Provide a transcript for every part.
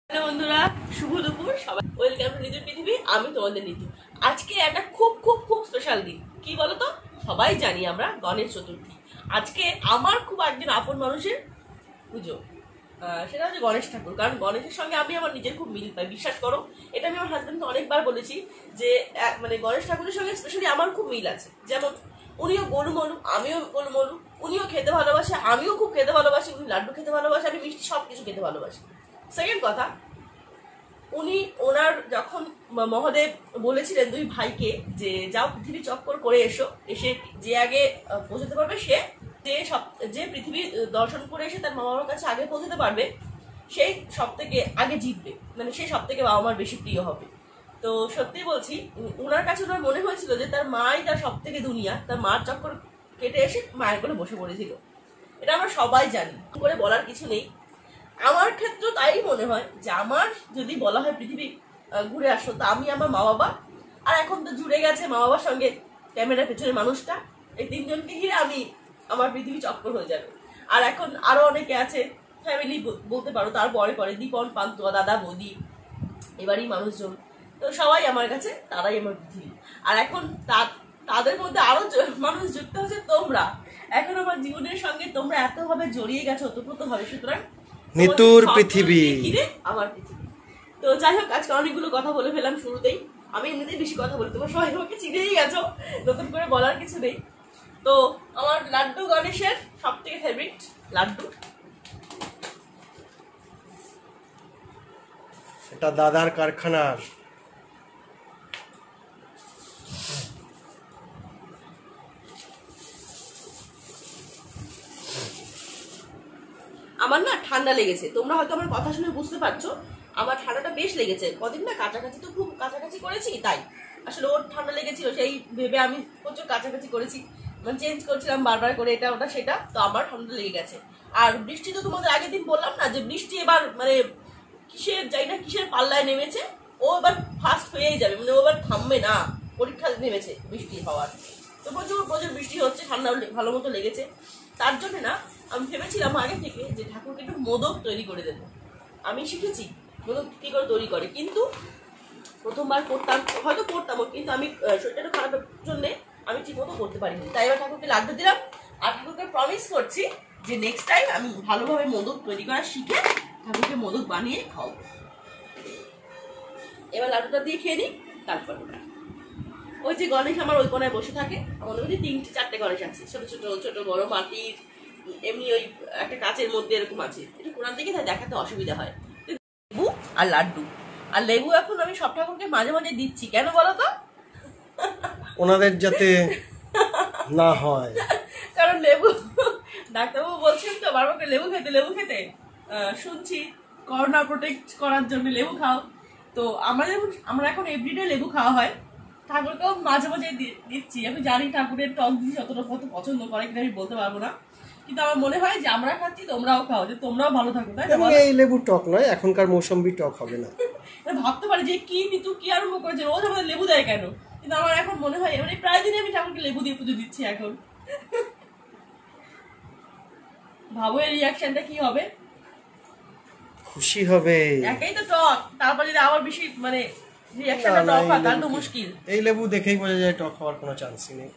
Hello বন্ধুরা, শুভ দুপুর। সবাই ওয়েলকাম টু নিতুর পৃথিবী। আমি তোমাদের নিতু। আজকে একটা খুব খুব খুব স্পেশাল দিন। কি বলতো, সবাই জানি আমরা গণেশ চতুর্থী। আজকে আমার খুব একজন আপন মানুষের পুজো, সেটা হচ্ছে গণেশ ঠাকুর। কারণ গণেশের সঙ্গে আমি আমার নিজের খুব মিল পাই, বিশ্বাস করো। এটা আমি আমার হাজবেন্ডকে অনেকবার বলেছি যে মানে গণেশ ঠাকুরের সঙ্গে স্পেশালি আমার খুব মিল আছে। যেমন উনিও গরু মলু, আমিও গরু মলু। উনিও খেতে ভালোবাসে, আমিও খুব খেতে ভালোবাসি। উনি লাড্ডু খেতে ভালোবাসে, আমি মিষ্টি সব কিছু খেতে ভালোবাসি। সেকেন্ড কথা, উনি ওনার যখন মহাদেব বলেছিলেন দুই ভাইকে যে যাও পৃথিবী চক্কর করে এসে যে আগে পৌঁছতে পারবে, যে পৃথিবী দর্শন করে এসে তার মা বাবার কাছে আগে পৌঁছতে পারবে, সেই সব থেকে আগে জিতবে, মানে সেই সব থেকে বাবা মার বেশি প্রিয় হবে। তো সত্যি বলছি, ওনার কাছে ওনার মনে হয়েছিল যে তার মাই তার সব থেকে দুনিয়া। তার মার চক্কর কেটে এসে মায়ের কোলে বসে পড়েছিল। এটা আমরা সবাই জানি, করে বলার কিছু নেই। আমার ক্ষেত্রে তাই মনে হয় যে আমার যদি বলা হয় পৃথিবী ঘুরে আসো, তা আমি, আমার মা বাবা, আর এখন তো জুড়ে গেছে মা বাবার সঙ্গে ক্যামেরার পেছনে মানুষটা, এই তিনজনকে ঘিরে আমি আমার পৃথিবী চক্কর হয়ে যাবে। আর এখন আরো অনেকে আছে, ফ্যামিলি বলতে পারো, তারপরে পরে দীপন, পান্তুয়া, দাদা, বৌদি, এবারই মানুষজন। তো সবাই আমার কাছে, তারাই আমার পৃথিবী। আর এখন তাদের মধ্যে আরো মানুষ যুক্ত হচ্ছে তোমরা। এখন আমার জীবনের সঙ্গে তোমরা এতভাবে জড়িয়ে গেছো, ওতপ্রোতভাবে। সুতরাং নিতুর পৃথিবী, আমার পৃথিবী। তো যাই হোক, আজকে অনেকগুলো কথা বলে ফেলাম শুরুতেই। আমি এমনিতেই বেশি কথা বলি, তোমার সবাই আমাকে চিনেই গেছো, নতুন করে বলার কিছু নেই। তো আমার লাড্ডু গণেশের সব থেকে ফেভারিট লাড্ডু। এটা দাদার কারখানার। আমার না ঠান্ডা লেগেছে, তোমরা হয়তো আমার কথা শুনে বুঝতে পারছো। আমার ঠান্ডাটা বেশ লেগেছে, কদিন না কাছাকাছি, তো খুব কাছাকাছি করেছি, তাই আসলে ওর ঠান্ডা লেগেছিল, সেই ভেবে আমি প্রচুর কাছাকাছি করেছি, মানে চেঞ্জ করছিলাম বারবার করে এটা ওটা সেটা। তো আমার ঠান্ডা লেগে গেছে। আর বৃষ্টি তো তোমাদের আগের দিন বললাম না যে বৃষ্টি এবার মানে কিসের পাল্লায় নেমেছে। ও এবার ফার্স্ট হয়েই যাবে, মানে ও এবার থামবে না। পরীক্ষা নেমেছে বৃষ্টি হওয়ার। তো প্রচুর প্রচুর বৃষ্টি হচ্ছে, ঠান্ডা ভালো মতো লেগেছে। তার জন্য না আমি ভেবেছিলাম আগে থেকে যে ঠাকুরকে একটু মোদক তৈরি করে দেবো। আমি শিখেছি মোদক কি করে তৈরি করে, কিন্তু প্রথমবার করতাম, হয়তো করতামও, কিন্তু আমি শরীরটা একটু খারাপের জন্য আমি ঠিক মতো করতে পারিনি। তাই এবার ঠাকুরকে লাড্ডু দিলাম, আর ঠাকুরকে প্রমিস করছি যে নেক্সট টাইম আমি ভালোভাবে মোদক তৈরি করা শিখে ঠাকুরকে মোদক বানিয়ে খাওয়াবো। এবার লাড্ডুটা দিয়ে খেয়ে নিই, তারপর ওই যে গণেশ আমার ওই কোনায় বসে থাকে, আমাদের মধ্যে 3-4টে গণেশ আছে, ছোট ছোট ছোট বড় মাটির, এমনি ওই একটা কাচের মধ্যে এরকম আছে। এটা কোনার দিকে তাই দেখাতে অসুবিধা হয়। লেবু আর লাড্ডু, আর লেবু এখন আমি সব ঠাকুরকে মাঝে মাঝে দিচ্ছি। কেন বলো তো? ওনাদের যাতে না হয়, কারণ লেবু, ডাক্তারবাবু বলছেন তো বারবার করে লেবু খেতে শুনছি, করোনা প্রোটেক্ট করার জন্য লেবু খাও। তো আমরা এখন এভরিডে লেবু খাওয়া হয়, ঠাকুরকেও মাঝে মাঝে দিচ্ছি। আমি জানি ঠাকুরের টক জিনিস অতটা কত পছন্দ করে কিনা আমি বলতে পারবো না, কিন্তু আমার মনে হয় যে আমরা খাচ্ছি, তোমরাও খাও, যে তোমরাও ভালো থাকো, তাই না? এই লেবু টক নয়, এখনকার মৌসম্বি টক হবে না। ভাবতে পারি যে কি নিতু কি আরম্ভ করেছে, রোজ আমাদের লেবু দেয় কেন? কিন্তু আমার এখন মনে হয়, মানে প্রায় দিনই আমি ঠাকুরকে লেবু দিয়ে পুজো দিচ্ছি এখন। ভাবো এর রিয়াকশনটা কি হবে? খুশি হবে। একাই তো টক, তারপর যদি আবার বেশি মানে রিয়াকশনটা টক হয় তাহলে তো মুশকিল। এই লেবু দেখেই বোঝা যায় টক হওয়ার কোনো চান্সই নেই।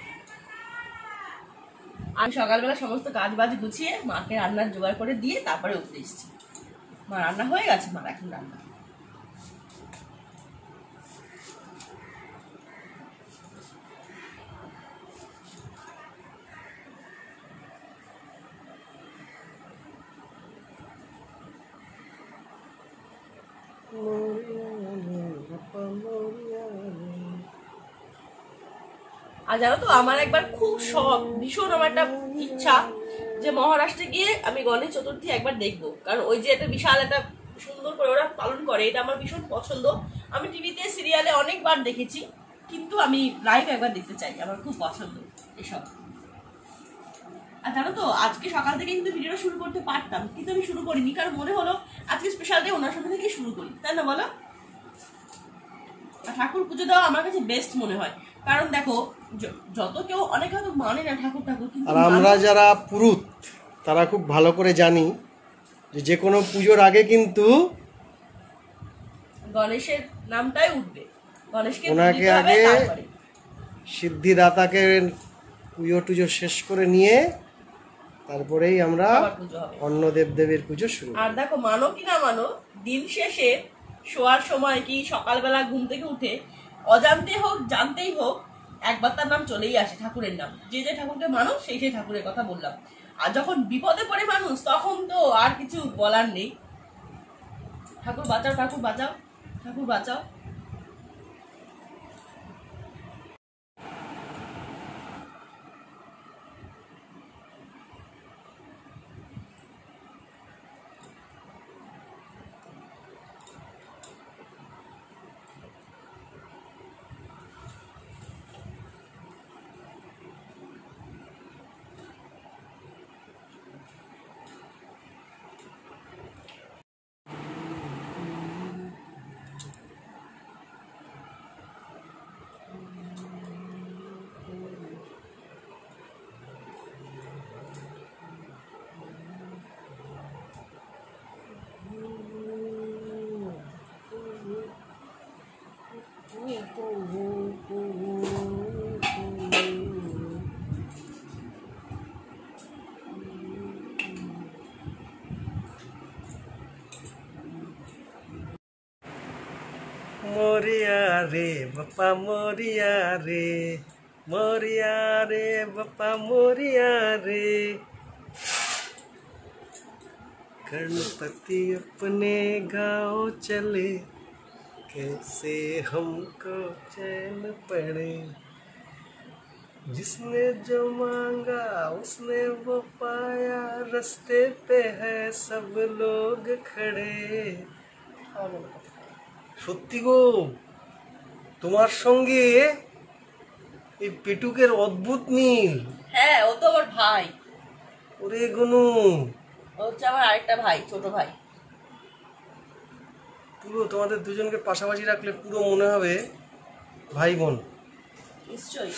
আমি সকালবেলা সমস্ত কাজ বাজ গুছিয়ে মাকে রান্নার জোগাড় করে দিয়ে তারপরে উপরে এসেছি। মা রান্না হয়ে গেছে, মা এখন রান্না। আর জানো তো, আমার একবার খুব শখ, ভীষণ আমার একটা ইচ্ছা যে মহারাষ্ট্রে গিয়ে আমি গণেশ চতুর্থী একবার দেখবো। কারণ ওই যে একটা বিশাল একটা সুন্দর করে ওরা পালন করে, এটা আমার ভীষণ পছন্দ। আমি টিভিতে সিরিয়ালে অনেকবার দেখেছি, কিন্তু আমি লাইভ একবার দেখতে চাই, আমার খুব পছন্দ এসব। আর জানো তো, আজকে সকাল থেকে কিন্তু ভিডিওটা শুরু করতে পারতাম, কিন্তু আমি শুরু করিনি, কারণ মনে হলো আজকে স্পেশাল ডে, ওনার সাথে থেকেই শুরু করি, তাই না বলো? ঠাকুর পুজো দেওয়া আমার কাছে বেস্ট মনে হয়। কারণ দেখো, যত কেউ অনেকে হয়তো মানে না ঠাকুর, আর আমরা যারা পুরুত তারা খুব ভালো করে জানি যে কোনো পুজোর আগে কিন্তু গণেশের নামটাই উঠবে, গণেশকে ওনাকে দিতে হবে, আগে তারপরে সিদ্ধিদাতাকে পুজো টুজো শেষ করে নিয়ে তারপরেই আমরা আবার পুজো হবে। অন্য দেবদেবীর পুজো শুরু আর দেখো, মানো কি না মানো, দিন শেষে শোয়ার সময় কি সকালবেলা ঘুম থেকে উঠে অজান্তে হোক জানতেই হোক একবার তার নাম চলেই আসে, ঠাকুরের নাম। যে যে ঠাকুরকে মানো সেই সেই ঠাকুরের কথা বললাম। আর যখন বিপদে পড়ে মানুষ, তখন তো আর কিছু বলার নেই। ঠাকুর বাঁচাও, ঠাকুর বাঁচাও, ঠাকুর বাঁচাও। मोरिया रे बापा मोरिया रे बापा मोरिया रे। गणपति अपने गांव चले, कैसे हमको चैन पड़े। जिसने जो मांगा उसने वो पाया, रास्ते पे है सब लोग खड़े। সত্যি গো, তোমার সঙ্গে এই পেটুকের অদ্ভুত মিল। হ্যাঁ, ও তো আমার ভাই। ওরে গনু, ও হচ্ছে আমার আরেকটা ভাই, ছোট ভাই। পুরো তোমাদের দুজনকে পাশাপাশি রাখলে পুরো মনে হবে ভাই বোন। নিশ্চয়ই।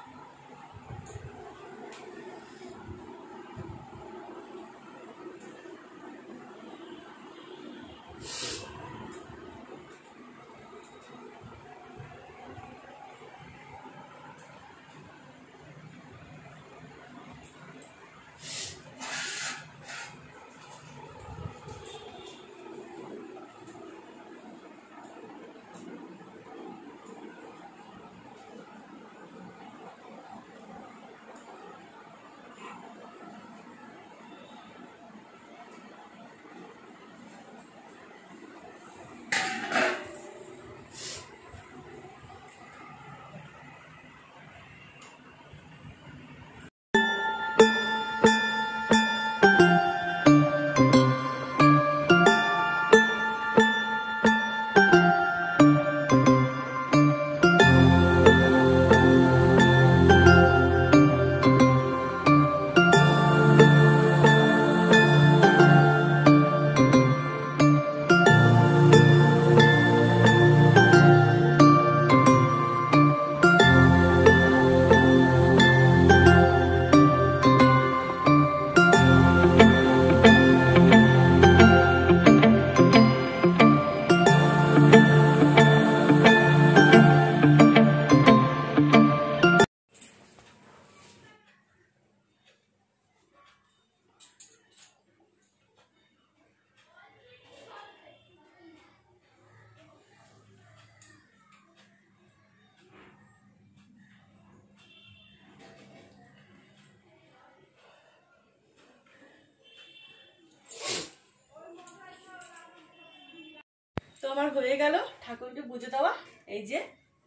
তো আমার হয়ে গেল ঠাকুরকে পুজো দেওয়া। এই যে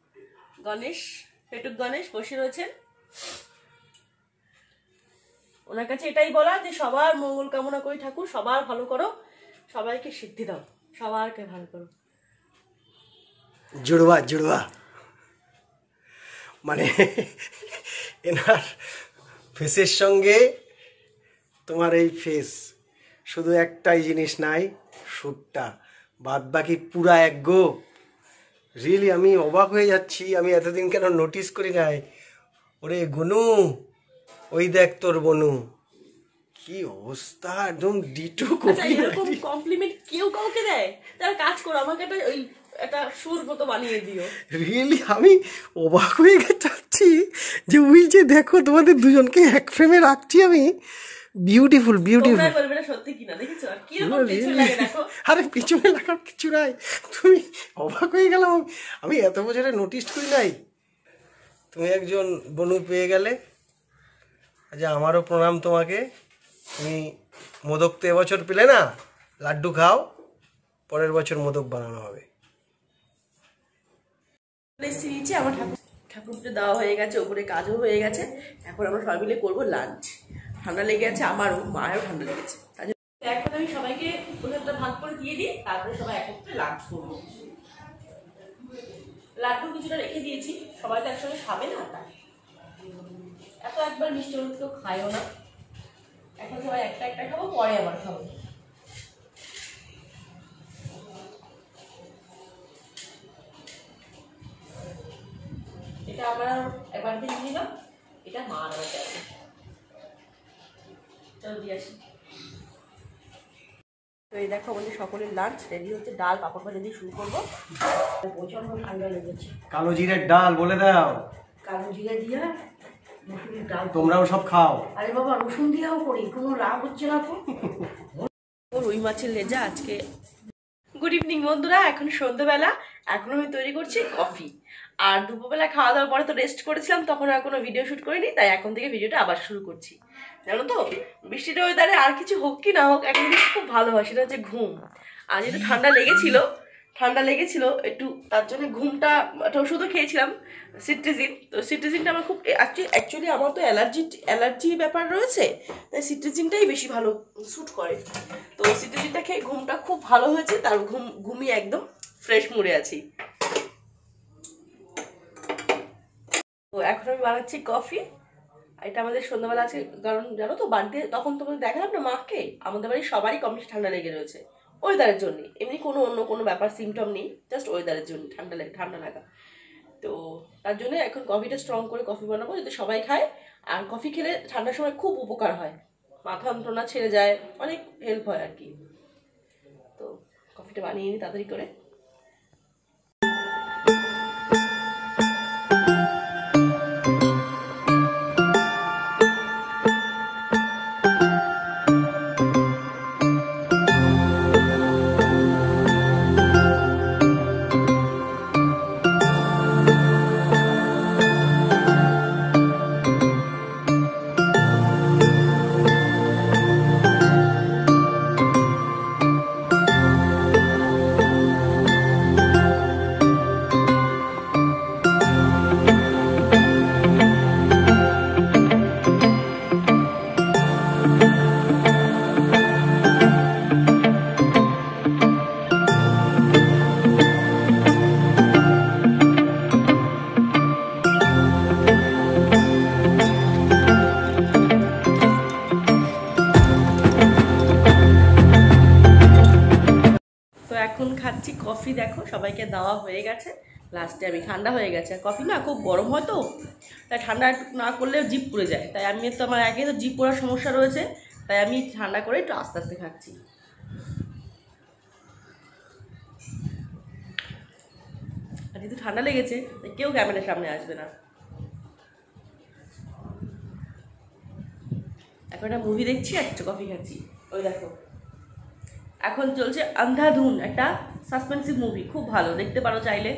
গণেশ, পেটুক গণেশ বসে রয়েছেন। ওনার কাছে এটাই বলা যে সবার মঙ্গল কামনা করি, ঠাকুর সবার ভালো করো, সবাইকে সিদ্ধি দাও, সবারকে ভালো করো। জুড়বা জুড়বা মানে এনার ফেসের সঙ্গে তোমার এই ফেস, শুধু একটাই জিনিস নাই, শ্যুটটা, বাদ বাকি পুরা এক গো। রিয়েলি আমি অবাক হয়ে যাচ্ছি, আমি এতদিন কেন নোটিস করি নাই। ওরে গনু, ওই দেখ তোর বনু, কি অবস্থা, একদম ডিটো কপি। এরকম কমপ্লিমেন্ট কেউ কাউকে দেয়? তার কাজ করো, আমাকে একটা ওই একটা সুর মতো বানিয়ে দিও। রিয়েলি আমি অবাক হয়ে যাচ্ছি যে ওই যে দেখো তোমাদের দুজনকে এক ফ্রেমে রাখছি আমি। Beautiful beautiful. তোমরা বলবে না সত্যি কিনা, দেখেছো আর কি রকম পেছনে লাগে দেখো। আরে পিছনে লাগার কিছু নাই, তুমি অবাক হয়ে গেলাম আমি এত বছরে নোটিস করি নাই। তুমি একজন বনু পেয়ে গেলে, আচ্ছা আমারও প্রণাম তোমাকে। তুমি মোদক তো এবছর পেলে না, লাড্ডু খাও, পরের বছর মোদক বানানো হবে। নিচে আমার ঠাকুরটা দেওয়া হয়ে গেছে, ওপরে কাজও হয়ে গেছে। এখন আমরা সবাই মিলে করবো লাঞ্চ। ঠান্ডা লেগে আছে আমারও, মায়েরও ঠান্ডা লেগেছে। এখন আমি সবাইকে প্রসাদটা ভাগ করে দিয়ে দিই, তারপরে সবাই একত্রে লাঞ্চ করবো। লাড্ডু কিছুটা রেখে দিয়েছি, সবাই তো একসঙ্গে খাবে না, তাই এত একবার মিষ্টি হলুদ কেউ খায়ও না। এখন সবাই একটা একটা খাবো, পরে আবার খাবো। এটা আমরা এবার দিয়ে নিলাম, এটা মা আনার চাইছে। চলো দিয়ে আসি। তো এই দেখো আমাদের সকলের লাঞ্চ রেডি হচ্ছে। ডাল পাপড় ভাজা দিয়ে শুরু করবো। প্রচন্ড ঠান্ডা লেগেছে। কালো জিরের ডাল বলে দাও। কালো জিরে দিয়ে মুসুরির ডাল। তোমরাও সব খাও। আরে বাবা রসুন দিয়েও করি, কোনো লাভ হচ্ছে না তো। রুই মাছের লেজা আজকে। গুড ইভিনিং বন্ধুরা, এখন সন্ধ্যেবেলা। এখন আমি তৈরি করছি কফি। আর দুপুরবেলা খাওয়া দাওয়ার পরে তো রেস্ট করেছিলাম, তখন আর কোনো ভিডিও শ্যুট করিনি, তাই এখন থেকে ভিডিওটা আবার শুরু করছি। জানো তো বৃষ্টির ওয়েদারে আর কিছু হোক কি না হোক, একটা জিনিস খুব ভালো হয়, সেটা হচ্ছে ঘুম। আর যেহেতু ঠান্ডা লেগেছিল একটু, তার জন্য ঘুমটা একটা ওষুধও খেয়েছিলাম, সিট্রিজিন। তো সিট্রিজিনটা আমার খুব অ্যাকচুয়ালি আমার তো অ্যালার্জি ব্যাপার রয়েছে, তাই সিট্রিজিনটাই বেশি ভালো স্যুট করে। তো সিট্রিজিনটা খেয়ে ঘুমটা খুব ভালো হয়েছে, তার ঘুমিয়ে একদম ফ্রেশ মুডে আছি। তো এখন আমি বানাচ্ছি কফি। এটা আমাদের সন্ধ্যাবেলা আছে, কারণ জানো তো বাড়িতে তখন তোমাদের দেখালাম না মাকে, আমাদের বাড়ির সবারই কম বেশি ঠান্ডা লেগে রয়েছে ওয়েদারের জন্য। এমনি অন্য কোনো ব্যাপার সিমটম নেই, জাস্ট ওয়েদারের জন্য ঠান্ডা লাগা। তো তার জন্য এখন কফিটা স্ট্রং করে কফি বানাবো, যাতে সবাই খায়। আর কফি খেলে ঠান্ডার সময় খুব উপকার হয়, মাথা যন্ত্রণা ছেড়ে যায়, অনেক হেল্প হয় আর কি। তো কফিটা বানিয়ে নিই তাড়াতাড়ি করে। এখন খাচ্ছি কফি, দেখো সবাইকে দেওয়া হয়ে গেছে। লাস্টে আমি, ঠান্ডা হয়ে গেছে, কফি না খুব গরম হয় তো, তাই ঠান্ডা না করলে জিভ পুড়ে যায়। তাই আমি তো, আমার আগে তো জিভ পোড়ার সমস্যা রয়েছে, তাই আমি ঠান্ডা করে একটু আস্তে আস্তে খাচ্ছি। আর যেহেতু ঠান্ডা লেগেছে তাই কেউ ক্যামেরার সামনে আসবে না। এখন একটা মুভি দেখছি আর একটু কফি খাচ্ছি। ওই দেখো এখন চলছে আন্ধাধুন, একটা সাসপেন্সিভ মুভি, খুব ভালো, দেখতে পারো চাইলে।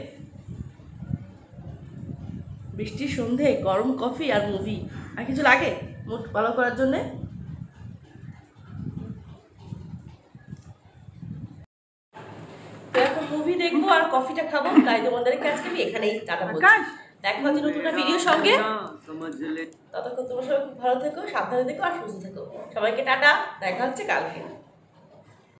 বৃষ্টির সন্ধে, গরম কফি আর মুভি, আর কিছু লাগে মুড ভালো করার জন্যে? তো এখন মুভি দেখবো আর কফিটা খাবো, তাই তোমাদেরকে আজকে আমি এখানেই টাটা বলছি। দেখা হচ্ছে নতুন একটা ভিডিওর সঙ্গে। ততক্ষণ তোমরা সবাই খুব ভালো থেকো, সাবধানে থেকো আর সুস্থ থেকো। সবাইকে টাটা, দেখা হচ্ছে কালকে।